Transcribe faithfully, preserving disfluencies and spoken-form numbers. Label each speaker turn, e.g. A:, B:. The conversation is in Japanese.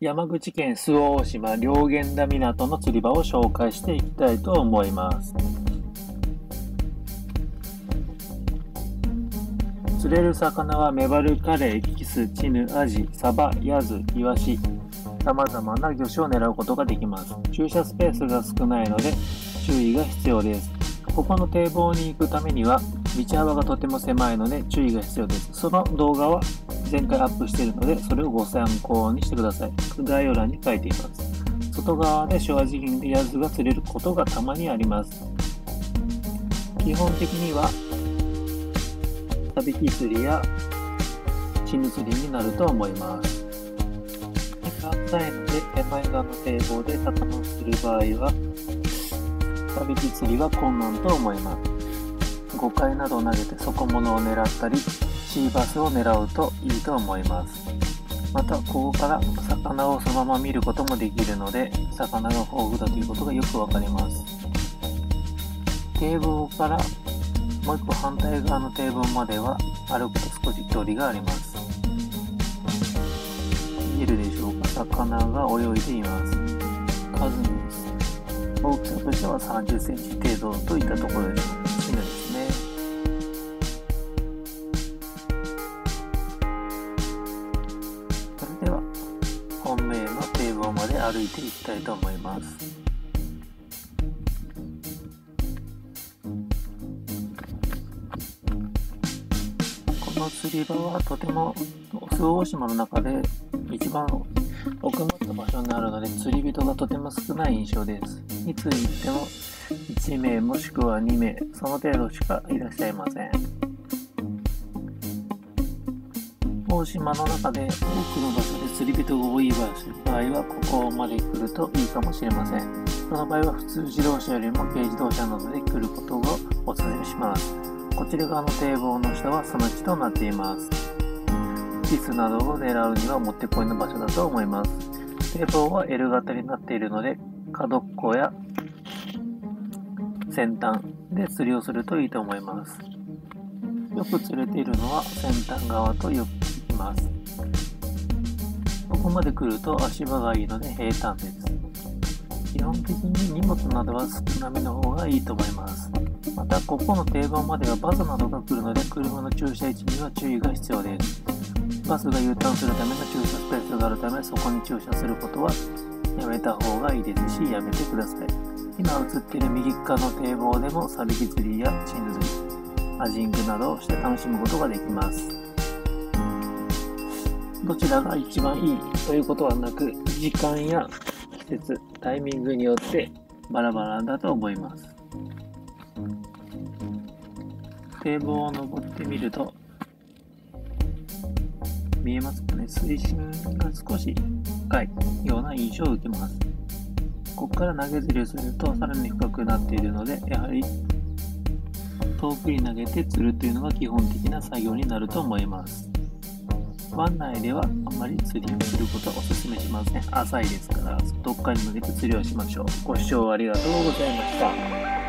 A: 山口県周防大島両源田港の釣り場を紹介していきたいと思います。釣れる魚はメバル、カレイ、キス、チヌ、アジ、サバ、ヤズ、イワシ、様々な魚種を狙うことができます。駐車スペースが少ないので注意が必要です。ここの堤防に行くためには道幅がとても狭いので注意が必要です。その動画は前回アップしているので、それをご参考にしてください。概要欄に書いています。外側でショアジギンでヤズが釣れることがたまにあります。基本的にはサビキ釣りやチヌ釣りになると思います。手が浅いので手前側の堤防で魚を釣る場合はサビキ釣りは困難と思います。ゴカイなどを投げて底物を狙ったりシーバスを狙うといいと思います。またここから魚をそのまま見ることもできるので魚が豊富だということがよくわかります。堤防からもう一個反対側の堤防までは歩くと少し距離があります。見えるでしょうか、魚が泳いでいます。数です。大きさとしてはさんじゅっセンチ程度といったところでしょう。チヌですね。それでは本命の堤防まで歩いていきたいと思います。この釣り場はとても周防大島の中で一番奥まった場所になるので釣り人がとても少ない印象です。いつ行ってもいちめいもしくはにめい、その程度しかいらっしゃいません。大島の中で多くの場所で釣り人が多い場合はここまで来るといいかもしれません。その場合は普通自動車よりも軽自動車などで来ることをお勧めします。こちら側の堤防の下はその地となっています。キスなどを狙うにはもってこいの場所だと思います。堤防は エル 型になっているので角っこや先端で釣りをするといいと思います。よく釣れているのは先端側とよく聞きます。ここまで来ると足場がいいので平坦です。基本的に荷物などは少なめの方がいいと思います。またここの堤防まではバスなどが来るので車の駐車位置には注意が必要です。バスが U ターンするための駐車スペースがあるためそこに駐車することはやめた方がいいですしやめてください。今映っている右側の堤防でもサビキ釣りやチヌ釣り、アジングなどをして楽しむことができます。どちらが一番いいということはなく時間や季節、タイミングによってバラバラだと思います。堤防を登ってみると見えますかね、水深が少し深いような印象を受けます。ここから投げ釣りをするとさらに深くなっているのでやはり遠くに投げて釣るというのが基本的な作業になると思います。湾内ではあまり釣りをすることはお勧めしません。浅いですからどっかに向けて釣りをしましょう。ご視聴ありがとうございました。